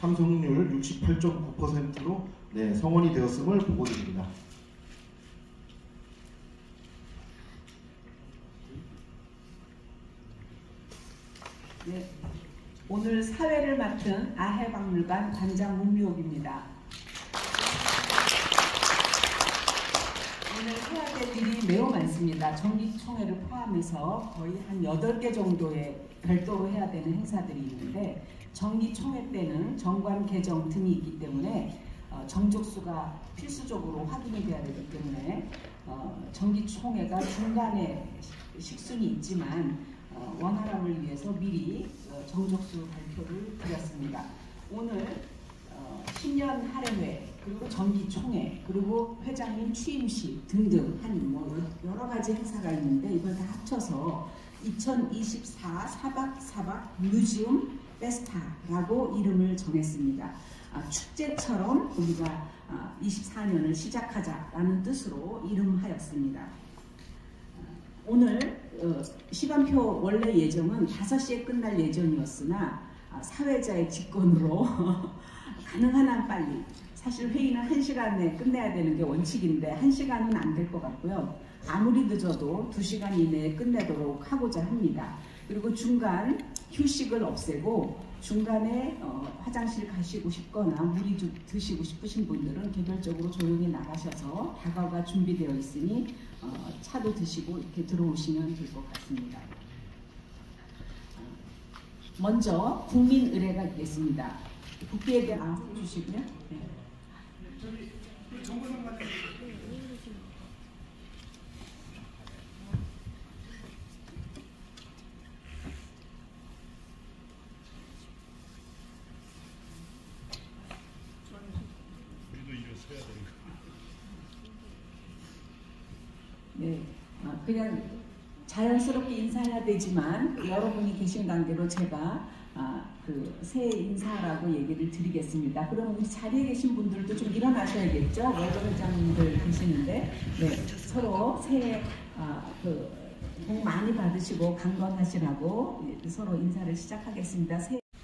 참석률 68.9%로 성원이 되었음을 보고드립니다. 네, 오늘 사회를 맡은 아해박물관 관장 문미옥입니다. 오늘 해야 될 일이 매우 많습니다. 정기총회를 포함해서 거의 한 8개 정도의 별도로 해야 되는 행사들이 있는데, 정기총회 때는 정관 개정 등이 있기 때문에 정족수가 필수적으로 확인이 돼야 되기 때문에 정기총회가 중간에 식순이 있지만 원활함을 위해서 미리 정족수 발표를 드렸습니다. 오늘 신년 할애회, 그리고 정기총회, 그리고 회장님 취임식 등등 한 여러 가지 행사가 있는데, 이걸 다 합쳐서 2024 사박 뮤지엄 페스타라고 이름을 정했습니다. 축제처럼 우리가 24년을 시작하자라는 뜻으로 이름하였습니다. 오늘 시간표 원래 예정은 5시에 끝날 예정이었으나 사회자의 직권으로 가능한 한 빨리, 사실 회의는 1시간 내에 끝내야 되는 게 원칙인데 1시간은 안 될 것 같고요. 아무리 늦어도 2시간 이내에 끝내도록 하고자 합니다. 그리고 중간 휴식을 없애고 중간에 화장실 가시고 싶거나 물이 좀 드시고 싶으신 분들은 개별적으로 조용히 나가셔서 다과가 준비되어 있으니 차도 드시고 이렇게 들어오시면 될 것 같습니다. 먼저 국민 의례가 있겠습니다. 국기에 대한 주시고요. 네. 네, 그냥 자연스럽게 인사해야 되지만 여러분이 계신 관계로 제가 그 새해 인사라고 얘기를 드리겠습니다. 그럼 우리 자리에 계신 분들도 좀 일어나셔야겠죠? 외교회장님들 계시는데, 네, 서로 새해 복 많이 받으시고 강건하시라고 서로 인사를 시작하겠습니다.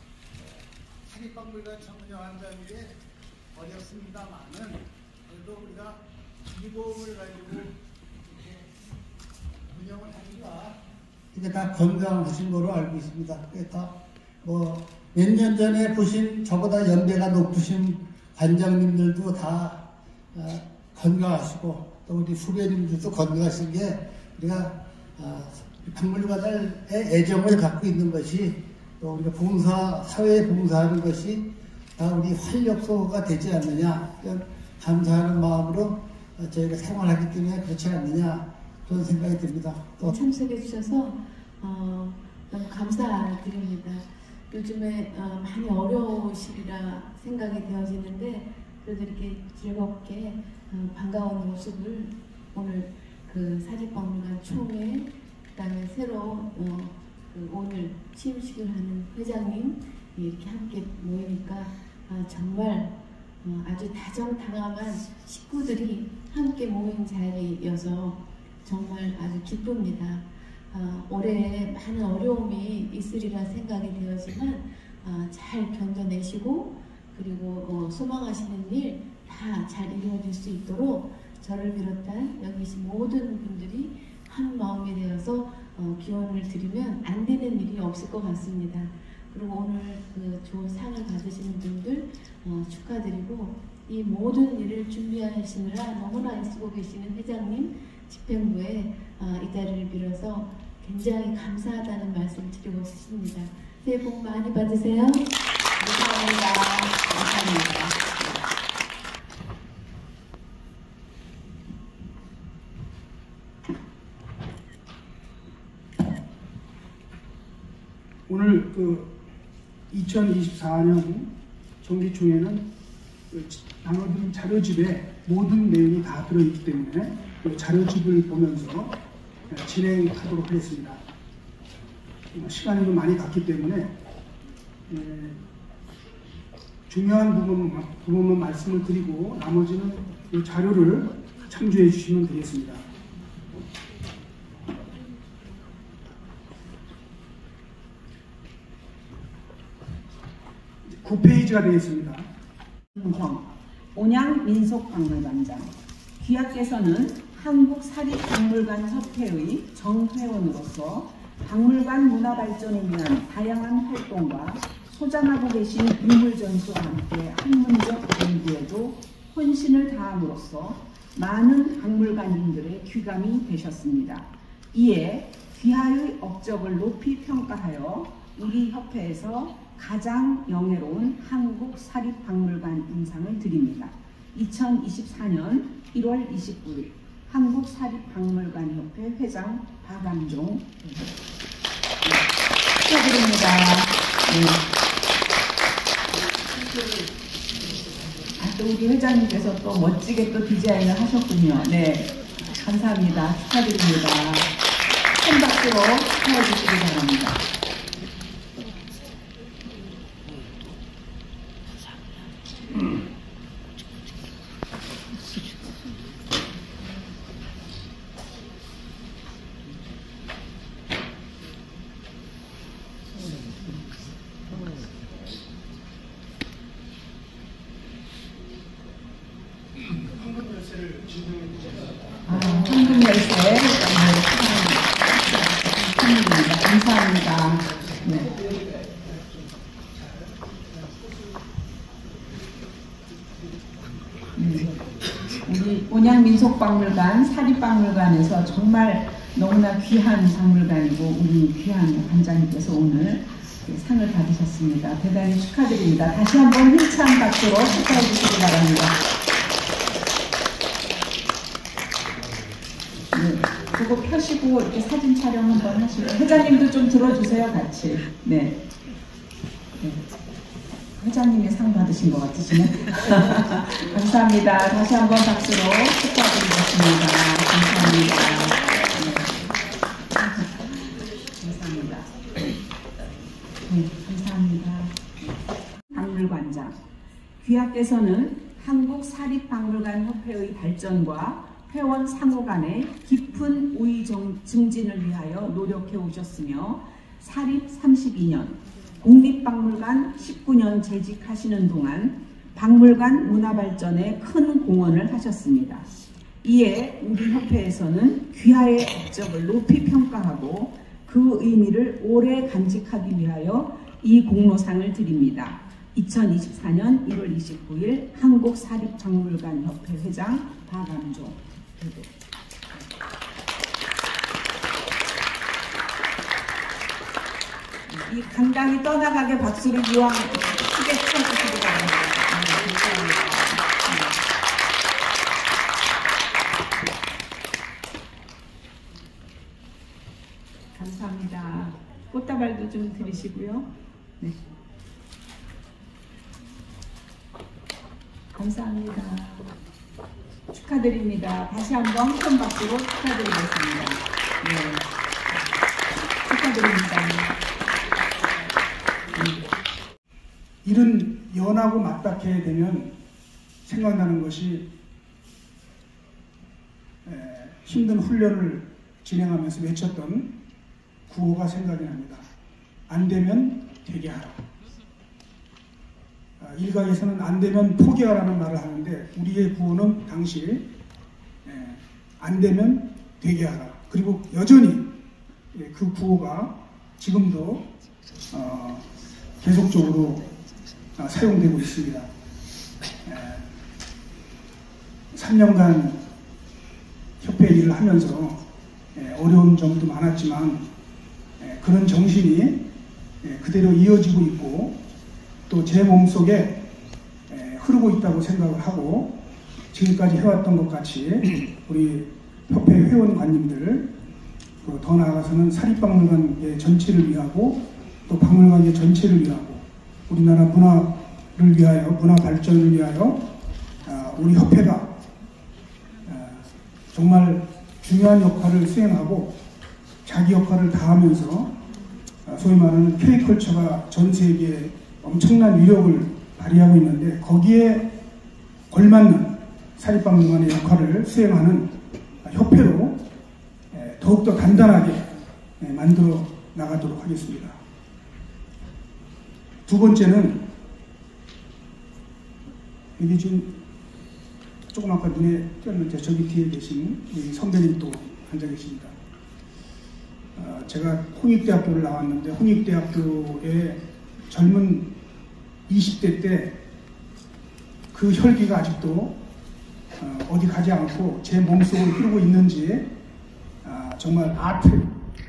사립박물관 청소년한다는 게 어렵습니다만은 그래도 우리가 기본을 가지고 이렇게 운영을 하니까 이게 다 건강하신 거로 알고 있습니다. 그게 다 몇 년 전에 보신 저보다 연배가 높으신 관장님들도 다 건강하시고 또 우리 후배님들도 건강하신 게 우리가 박물관에 애정을 갖고 있는 것이 또 우리가 사회에 봉사하는 것이 다 우리 활력소가 되지 않느냐, 감사하는 마음으로 저희가 생활하기 때문에 그렇지 않느냐, 그런 생각이 듭니다. 또 참석해 주셔서 너무 감사드립니다. 요즘에 많이 어려우시리라 생각이 되어지는데, 그래도 이렇게 즐겁게 반가운 모습을 오늘 그 사립박물관 총회, 그다음에 새로 오늘 취임식을 하는 회장님 이렇게 함께 모이니까 정말 아주 다정다감한 식구들이 함께 모인 자리여서 정말 아주 기쁩니다. 올해 많은 어려움이 있으리라 생각이 되었지만 잘 견뎌내시고, 그리고 소망하시는 일 다 잘 이루어질 수 있도록 저를 비롯한 여기 계신 모든 분들이 한 마음이 되어서 기원을 드리면 안 되는 일이 없을 것 같습니다. 그리고 오늘 그 좋은 상을 받으시는 분들 축하드리고, 이 모든 일을 준비하시느라 너무나 애쓰고 계시는 회장님, 집행부에 이 자리를 빌어서 굉장히 감사하다는 말씀 드리고 싶습니다. 새해 복 많이 받으세요. 감사합니다. 감사합니다. 오늘 2024년 정기총회는 나눠드린 자료집에 모든 내용이 다 들어있기 때문에 그 자료집을 보면서 진행하도록 하겠습니다. 시간이 좀 많이 갔기 때문에 중요한 부분만 말씀을 드리고 나머지는 이 자료를 참조해 주시면 되겠습니다. 9페이지가 되겠습니다. 온양민속박물관장. 귀하께서는 한국사립박물관협회의 정회원으로서 박물관 문화발전을 위한 다양한 활동과 소장하고 계신 인물전수와 함께 학문적 연구에도 혼신을 다함으로써 많은 박물관인들의 귀감이 되셨습니다. 이에 귀하의 업적을 높이 평가하여 우리 협회에서 가장 영예로운 한국사립박물관 인상을 드립니다. 2024년 1월 29일 한국사립박물관협회 회장 박암종 축하드립니다. 또 우리 회장님께서 또 멋지게 또 디자인을 하셨군요. 네, 감사합니다. 축하드립니다. 큰 박수로 축하해 주시기 바랍니다. 황금 열쇠 축하드립니다. 감사합니다. 네. 우리 온양민속박물관, 사립박물관에서 정말 너무나 귀한 박물관이고 우리 귀한 관장님께서 오늘 상을 받으셨습니다. 대단히 축하드립니다. 다시 한번 힘찬 박수로 축하해 주시기 바랍니다. 네, 그거 펴시고 이렇게 사진 촬영 한번 하시고 회장님도 좀 들어주세요, 같이. 네. 네. 회장님이 상 받으신 것 같으시네. 감사합니다. 다시 한번 박수로 축하드리겠습니다. 감사합니다. 네. 감사합니다. 네, 감사합니다. 박물관장. 귀하께서는 한국사립박물관협회의 발전과 회원 상호 간의 깊은 우위 증진을 위하여 노력해 오셨으며 사립 32년, 국립박물관 19년 재직하시는 동안 박물관 문화발전에 큰 공헌을 하셨습니다. 이에 우리 협회에서는 귀하의 업적을 높이 평가하고 그 의미를 오래 간직하기 위하여 이 공로상을 드립니다. 2024년 1월 29일 한국사립박물관협회 회장 박암종. 이 당당히 떠나가게 박수를 이왕 크게 쳐주시기 바랍니다. 감사합니다. 꽃다발도 좀 드리시고요. 네. 감사합니다. 축하드립니다. 다시 한번 큰 박수로 축하드리겠습니다. 네. 축하드립니다. 일은 연하고 맞닿게 되면 생각나는 것이 힘든 훈련을 진행하면서 외쳤던 구호가 생각이 납니다. 안 되면 되게 하라. 일각에서는 안 되면 포기하라는 말을 하는데 우리의 구호는 당시 안 되면 되게 하라. 그리고 여전히 그 구호가 지금도 계속적으로 사용되고 있습니다. 3년간 협회 일을 하면서 어려운 점도 많았지만 그런 정신이 그대로 이어지고 있고 또 제 몸속에 흐르고 있다고 생각을 하고 지금까지 해왔던 것 같이 우리 협회 회원관님들 더 나아가서는 사립박물관의 전체를 위하고 또 박물관의 전체를 위하고 우리나라 문화를 위하여 문화 발전을 위하여 우리 협회가 정말 중요한 역할을 수행하고 자기 역할을 다하면서 소위 말하는 K컬처가 전 세계에 엄청난 위력을 발휘하고 있는데 거기에 걸맞는 사립박물관의 역할을 수행하는 협회로 더욱더 단단하게 만들어 나가도록 하겠습니다. 두 번째는 여기 지금 조금 아까 눈에 띄었는데 저기 뒤에 계신 우리 선배님 또 앉아 계십니다. 제가 홍익대학교를 나왔는데 홍익대학교에 젊은 20대 때 그 혈기가 아직도 어디 가지 않고 제 몸속으로 흐르고 있는지 정말 아트,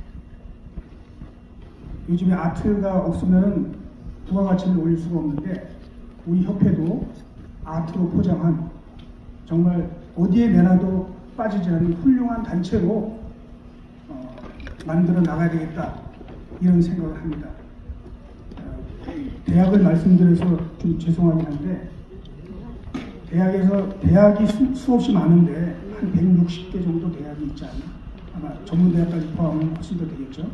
요즘에 아트가 없으면 부가가치를 올릴 수가 없는데 우리 협회도 아트로 포장한 정말 어디에 내놔도 빠지지 않는 훌륭한 단체로 만들어 나가야 되겠다 이런 생각을 합니다. 대학을 말씀드려서 좀 죄송하긴 한데 대학이 수없이 많은데 한 160개 정도 대학이 있지 않나? 아마 전문대학까지 포함하면 훨씬 더 되겠죠.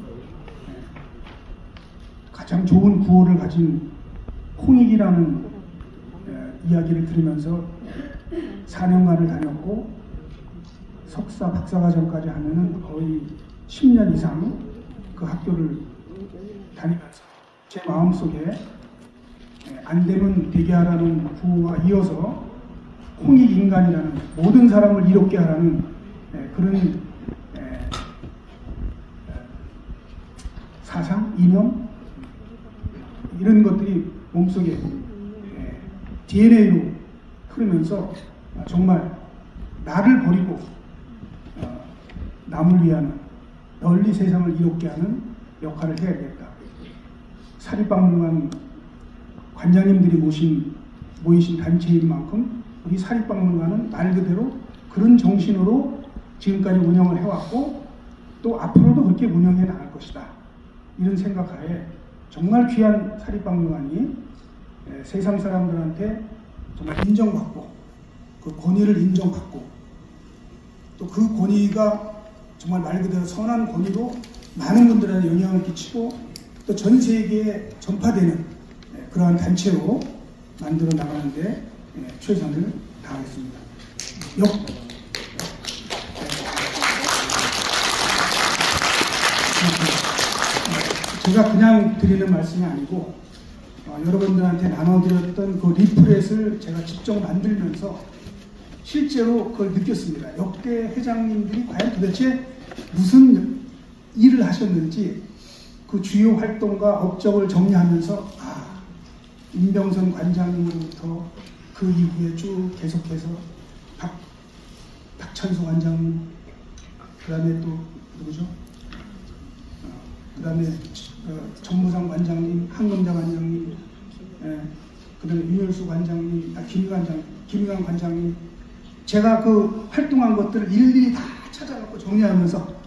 가장 좋은 구호를 가진 홍익이라는 이야기를 들으면서 4년간을 다녔고 석사, 박사과정까지 하면은 거의 10년 이상 그 학교를 다니면서 제 마음속에 안 되면 되게 하라는 구호와 이어서 홍익인간이라는 모든 사람을 이롭게 하라는 그런 사상, 이념 이런 것들이 몸속에 DNA로 흐르면서 정말 나를 버리고 남을 위하는 널리 세상을 이롭게 하는 역할을 해야겠다. 사립박물관 관장님들이 모이신 단체인 만큼 우리 사립박물관은 말 그대로 그런 정신으로 지금까지 운영을 해왔고 또 앞으로도 그렇게 운영해 나갈 것이다. 이런 생각하에 정말 귀한 사립박물관이 세상 사람들한테 정말 인정받고 그 권위를 인정받고 또 그 권위가 정말 말 그대로 선한 권위로 많은 분들한테 영향을 끼치고 또 전 세계에 전파되는 그러한 단체로 만들어 나가는데 최선을 다하겠습니다. 제가 그냥 드리는 말씀이 아니고 여러분들한테 나눠드렸던 그 리플렛을 제가 직접 만들면서 실제로 그걸 느꼈습니다. 역대 회장님들이 과연 도대체 무슨 일을 하셨는지 그 주요 활동과 업적을 정리하면서 임병선 관장님부터 그 이후에 쭉 계속해서 박찬수 관장님, 그 다음에 또 누구죠? 그 다음에 정무상 관장님, 한금자 관장님, 그 다음에 윤열수 관장님, 김유관 관장님, 제가 그 활동한 것들을 일일이 다 찾아갖고 정리하면서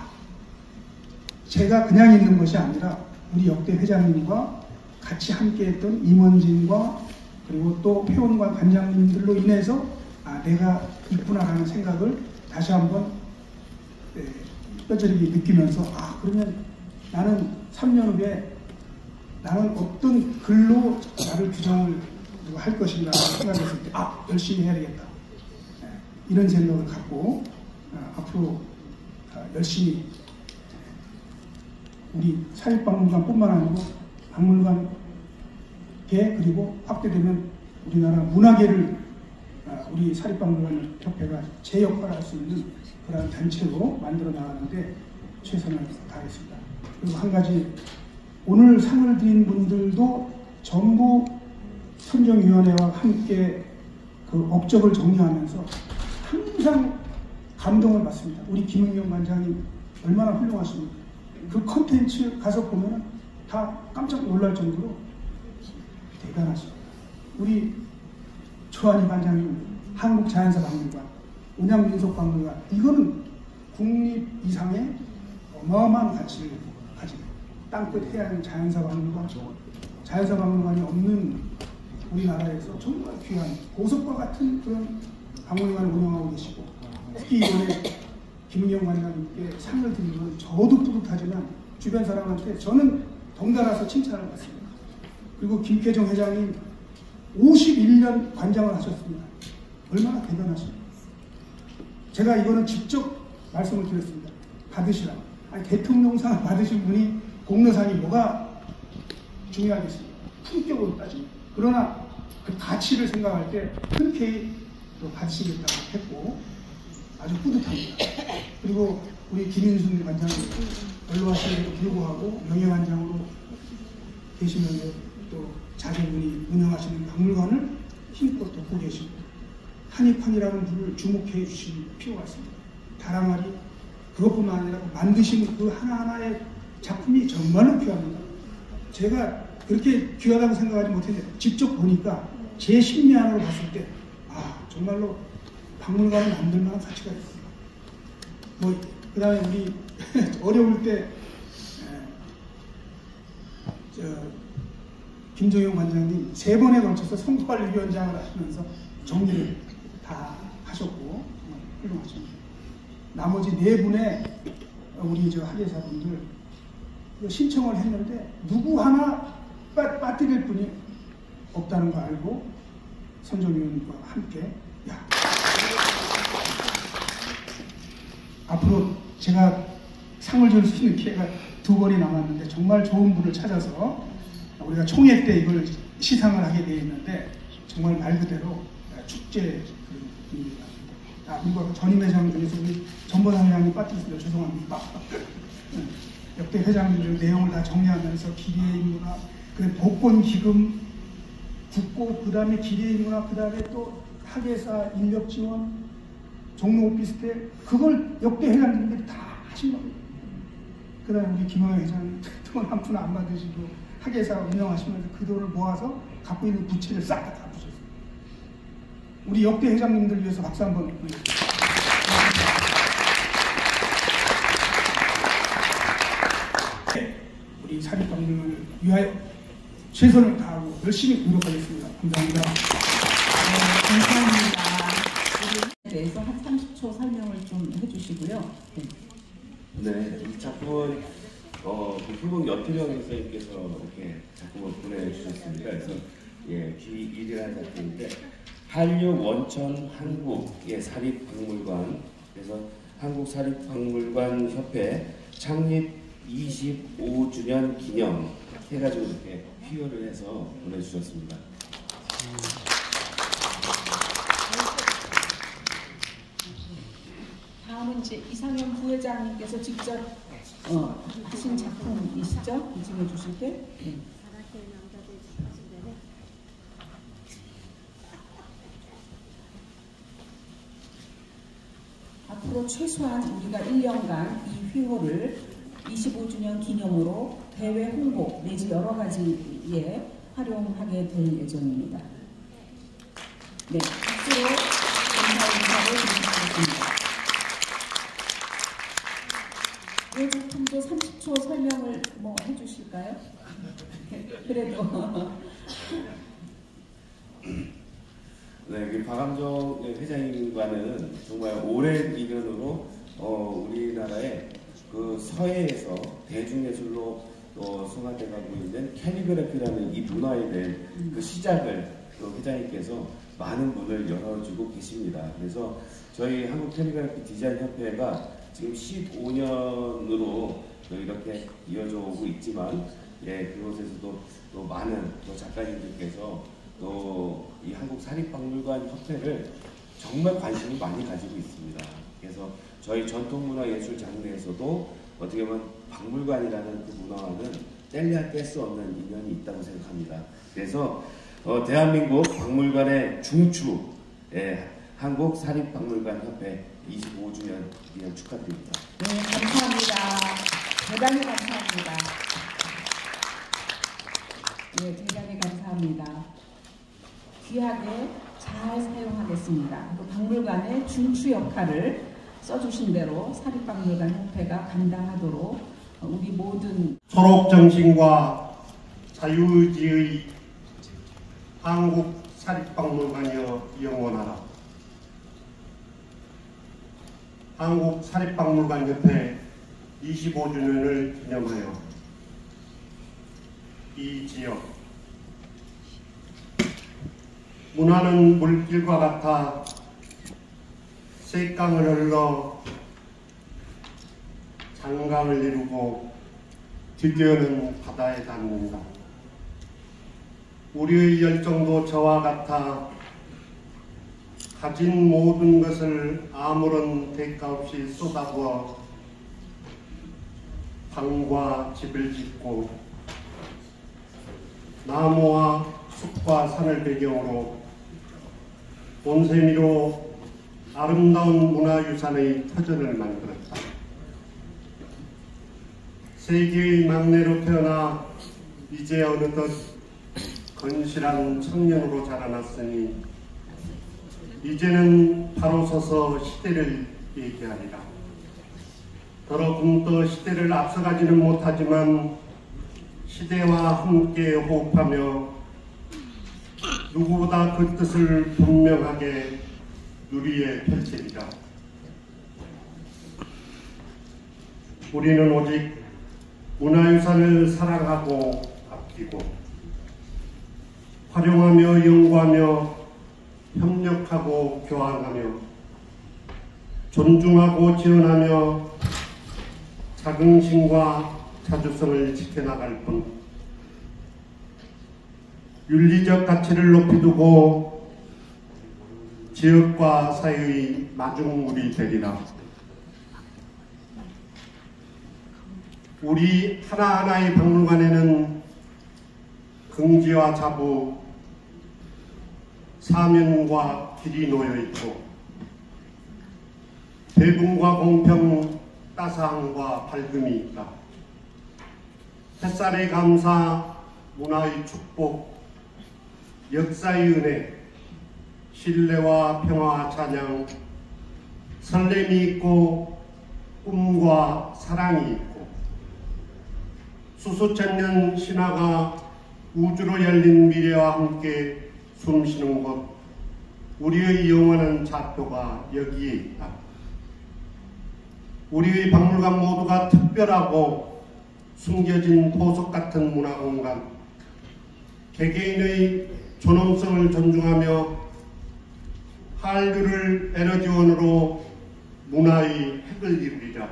제가 그냥 있는 것이 아니라 우리 역대 회장님과 같이 함께했던 임원진과 그리고 또 회원과 관장님들로 인해서 내가 있구나라는 생각을 다시 한번 뼈저리게 느끼면서 그러면 나는 3년 후에 나는 어떤 글로 나를 규정을 할 것인가 생각했을 때 열심히 해야 되겠다. 이런 생각을 갖고 앞으로 열심히 우리 사립박물관뿐만 아니고 박물관계 그리고 확대되면 우리나라 문화계를 우리 사립박물관 협회가 제 역할을 할 수 있는 그런 단체로 만들어 나가는데 최선을 다하겠습니다. 그리고 한 가지, 오늘 상을 드린 분들도 전부 선정위원회와 함께 그 업적을 정리하면서 항상 감동을 받습니다. 우리 김은경 관장님 얼마나 훌륭하십니까? 그 콘텐츠 가서 보면 다 깜짝 놀랄 정도로 대단하십니다. 우리 조한희 관장님 한국자연사박물관, 은양민속박물관, 이거는 국립 이상의 어마어마한 가치를 가진 땅끝 해안 자연사박물관, 자연사박물관이 없는 우리나라에서 정말 귀한 보석과 같은 그런 박물관을 운영하고 계시고, 특히 이번에 김은경 관장님께 상을 드린 건 저도 뿌듯하지만 주변 사람한테 저는 덩달아서 칭찬을 받습니다. 그리고 김태정 회장님 51년 관장을 하셨습니다. 얼마나 대단하십니까? 제가 이거는 직접 말씀을 드렸습니다. 받으시라고. 대통령상을 받으신 분이 공로상이 뭐가 중요하겠습니까? 품격으로 따지면. 그러나 그 가치를 생각할 때 흔쾌히 또 가치겠다고 했고 아주 뿌듯합니다. 그리고 우리 김인순 관장님 연로하심에도 불구하고 명예관장으로 계시면서 또 자제분이 운영하시는 박물관을 힘껏 돕고 계시고 한입판이라는 분을 주목해 주실 필요가 있습니다. 다랑아리 그것뿐만 아니라 만드신 그 하나하나의 작품이 정말로 귀합니다. 제가 그렇게 귀하다고 생각하지 못했는데 직접 보니까 제 심리 안으로 봤을 때 정말로 박물관을 만들 만한 가치가 있구나. 그 다음에 우리 어려울 때 김종영 관장님 3번에 걸쳐서 선거관리위원장을 하시면서 정리를 다 하셨고 훌륭하십니다. 나머지 4분의 우리 학예사분들 신청을 했는데 누구 하나 빠뜨릴 분이 없다는 거 알고 선정위원과 함께 앞으로 제가 상을 줄 수 있는 기회가 2번이 남았는데 정말 좋은 분을 찾아서 우리가 총회 때 이걸 시상을 하게 되어 있는데 정말 말 그대로 축제 그런 분위기가 그리고 전임 회장 중에서 우리 전보상 회장님 빠뜨렸습니다. 죄송합니다. 역대 회장님들 내용을 다 정리하면서 기리의 인문화, 복권 기금, 국고, 그 다음에 기리의 인문화, 그 다음에 또 학예사 인력 지원, 종로 오피스텔, 그걸 역대 회장님들이 다 하신 겁니다. 그 다음에 우리 김영애 회장님 돈 한 푼 안 받으시고 학예사 운영하시면서 그 돈을 모아서 갖고 있는 부채를 싹 다 갚으셨어요. 우리 역대 회장님들 위해서 박수 한번 보내주세요. 우리 사립박물관을 위하여 최선을 다하고 열심히 노력하겠습니다. 감사합니다. 네, 감사합니다. 우리에 대해서 한 30초 설명을 좀 해주시고요. 네, 이 작품은 불공 연태령 선생님께서 이렇게 작품을 보내주셨습니다. 그래서 기일이라는 작품인데 한류 원천 한국의 사립박물관, 그래서 한국사립박물관 협회 창립 25주년 기념 해가지고 이렇게 피어를 해서 보내주셨습니다. 다음은 이제 이상현 부회장님께서 직접 하신 작품이시죠? 인증해 주실 게. 네. 앞으로 최소한 우리가 1년간 이 휘호를 25주년 기념으로 대외 홍보 내지 여러 가지에 활용하게 될 예정입니다. 네, 박수로 감사 인사를 드리겠습니다. 이 작품도 30초 설명을 해주실까요? 그래도 네, 박암정 회장님과는 정말 오랜 인연으로 우리나라의 그 서해에서 대중예술로 승화돼가고 있는 캘리그래피라는 이 문화에 대한 그 시작을 회장님께서 많은 문을 열어주고 계십니다. 그래서 저희 한국 캘리그래피 디자인 협회가 지금 15년으로 이렇게 이어져 오고 있지만, 그곳에서도 또 많은 작가님들께서 또 이 한국 사립박물관 협회를 정말 관심을 많이 가지고 있습니다. 그래서 저희 전통문화예술 장르에서도 어떻게 보면 박물관이라는 그 문화와는 뗄래야 뗄 수 없는 인연이 있다고 생각합니다. 그래서 대한민국 박물관의 중추, 한국사립박물관협회 25주년 기념 축하드립니다. 네, 감사합니다. 대단히 감사합니다. 네, 대단히 감사합니다. 귀하게 잘 사용하겠습니다. 또 박물관의 중추 역할을 써주신 대로 사립박물관협회가 감당하도록 우리 모든 초록정신과 자유의지의 한국사립박물관이여 영원하라. 한국사립박물관협회 25주년을 기념하여 이 지역 문화는 물길과 같아 쇳강을 흘러 장강을 이루고 드디어는 바다에 닿는다. 우리의 열정도 저와 같아 가진 모든 것을 아무런 대가 없이 쏟아부어 방과 집을 짓고 나무와 숲과 산을 배경으로 온세미로 아름다운 문화유산의 터전을 만들었다. 세계의 막내로 태어나 이제 어느덧 건실한 청년으로 자라났으니 이제는 바로 서서 시대를 얘기하리라. 더러군떠 시대를 앞서가지는 못하지만 시대와 함께 호흡하며 누구보다 그 뜻을 분명하게 누리에 펼치리라. 우리는 오직 문화유산을 사랑하고 아끼고 활용하며 연구하며 협력하고 교환하며 존중하고 지원하며 자긍심과 자주성을 지켜나갈 뿐 윤리적 가치를 높이 두고 지역과 사회의 마중물이 되리라. 우리 하나하나의 박물관에는 긍지와 자부, 사명과 길이 놓여있고 배분과 공평, 따스함과 밝음이 있다. 햇살의 감사, 문화의 축복, 역사의 은혜, 신뢰와 평화와 찬양, 설렘이 있고 꿈과 사랑이 있고 수수천년 신화가 우주로 열린 미래와 함께 숨쉬는 곳, 우리의 영원한 좌표가 여기에 있다. 우리의 박물관 모두가 특별하고 숨겨진 보석 같은 문화공간, 개개인의 존엄성을 존중하며 한류를 에너지원으로 문화의 핵을 이루리라.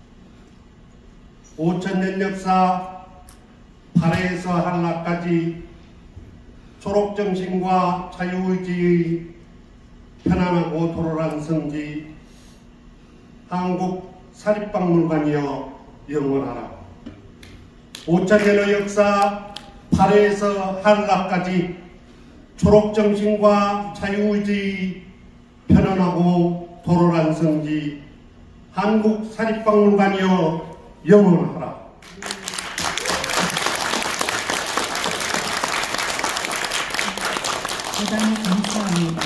5000년 역사, 발해에서 한라까지 초록정신과 자유의지의 편안하고 도로란 성지, 한국 사립박물관이여 영원하라. 5000년의 역사, 발해에서 한라까지 초록정신과 자유의지의 편안하고 도로란 성지, 한국 사립박물관이여 영원하라. 대단히 감사합니다.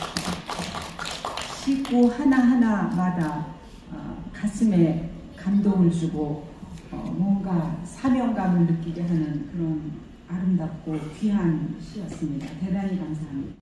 시구 하나하나마다 가슴에 감동을 주고 뭔가 사명감을 느끼게 하는 그런 아름답고 귀한 시였습니다. 대단히 감사합니다.